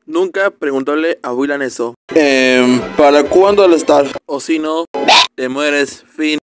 Nunca preguntarle a Willan eso. ¿Para cuándo al estar? O si no, te mueres, fin.